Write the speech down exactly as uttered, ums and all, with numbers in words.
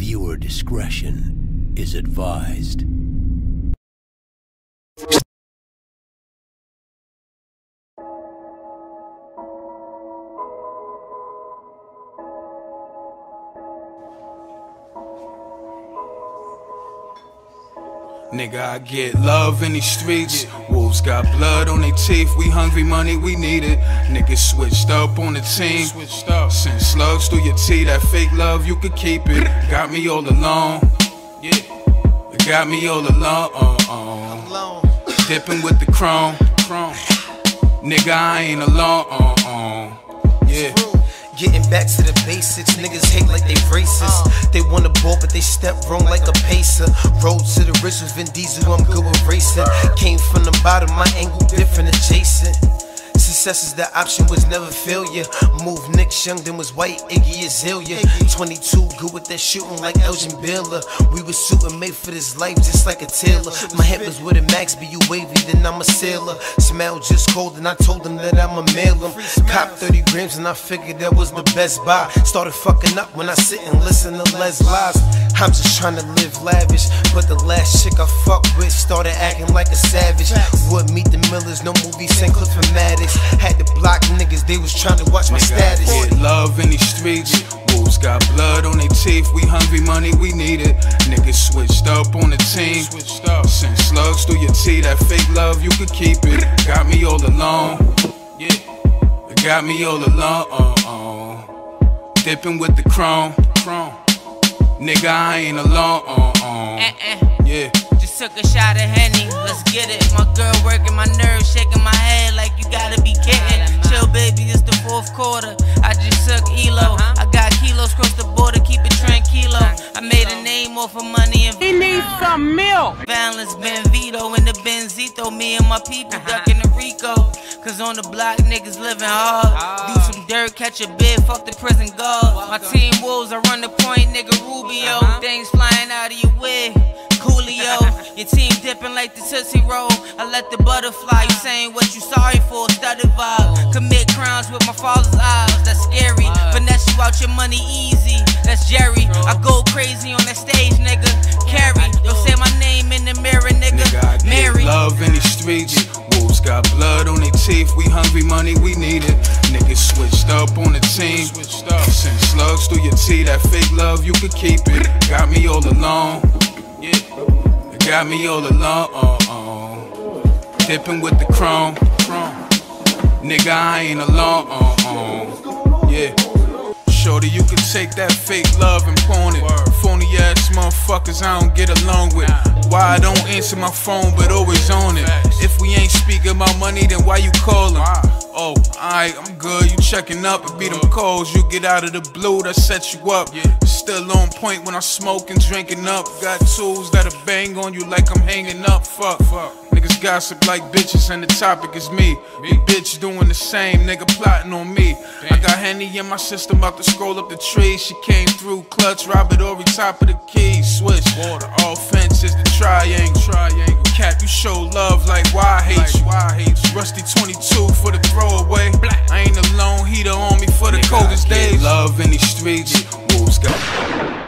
Viewer discretion is advised. Nigga, I get love in these streets. Wolves got blood on their teeth. We hungry, money, we need it. Niggas switched up on the team. Send slugs through your teeth. That fake love, you could keep it. Got me all alone. Yeah, got me all alone. Uh, uh. Dipping with the chrome. Nigga, I ain't alone. Uh, uh. Yeah. Getting back to the basics, niggas hate like they racist. They wanna ball but they step wrong like a pacer. Road to the rich with Vin Diesel, I'm good with racing. Came from the bottom, my angle different adjacent. Success is the option, was never failure. Move Nick Young, then was white Iggy Azalea. twenty-two, good with that shooting like Elgin Baylor. We was super made for this life just like a tailor. My head was with a max, be you wavy, then I'm a sailor. Smell just cold and I told them that I'ma mail them. Cop thirty grams and I figured that was the best buy. Started fucking up when I sit and listen to Les lies. I'm just trying to live lavish, but the last chick I fucked with started acting like a savage. Would meet the Millers, no movies, Saint Clifford-Maddox. Had to block niggas, they was trying to watch my status. Get love in these streets. Wolves got blood on their teeth. We hungry, money, we need it. Niggas switched up on the team. Send slugs through your teeth. That fake love, you could keep it. Got me all alone. Yeah, got me all alone. Uh, uh. Dipping with the chrome. Nigga, I ain't alone. Uh, uh. Yeah. Took a shot of Henny, let's get it. My girl working my nerves, shaking my head like you gotta be kidding. Chill baby, it's the fourth quarter. I just took E L O. I got kilos cross the border, keep it tranquilo. I made a name off of money and he needs some milk. Balance Benvito in the Benzito. Me and my people ducking the Rico. Cause on the block niggas living hard. Do some dirt, catch a bid, fuck the prison guard. My team wolves, I run the point, nigga Rubio. Things flying out of your wig. Coolio, your team dipping like the Tootsie Roll. I let the butterfly, you saying what you sorry for, studded vibe. Commit crimes with my father's eyes, that's scary. Finesse you out your money easy, that's Jerry. I go crazy on that stage, nigga. Carry, yo say my name in the mirror, nigga. Nigga, I Mary. get love in these streets. Wolves got blood on their teeth. We hungry, money, we need it. Niggas switched up on the team. Send slugs through your teeth. That fake love, you could keep it. Got me all alone. Yeah, got me all alone. Uh, uh. Dipping with the chrome. Nigga, I ain't alone. Uh, uh. Yeah. Shorty, you can take that fake love and pawn it. Phony ass motherfuckers I don't get along with. Why I don't answer my phone but always on it. If we ain't speaking about money, then why you calling? Oh, alright, I'm good, you checking up. It be them calls, you get out of the blue, that set you up. Still on point when I smoke and drinking up. Got tools that'll bang on you like I'm hanging up. Fuck, fuck. Niggas gossip like bitches and the topic is me. Big bitch doing the same, nigga plotting on me. I got Henny in my system, about to scroll up the tree. She came through, clutch, Robert Ory, top of the key. Switch, water, offense is the triangle. Triangle. Cap, you show love like why I hate you. Why I hate you. Rusty twenty-two for the throwaway. I ain't alone, he the on me for the coldest days. Love in these streets, wolves got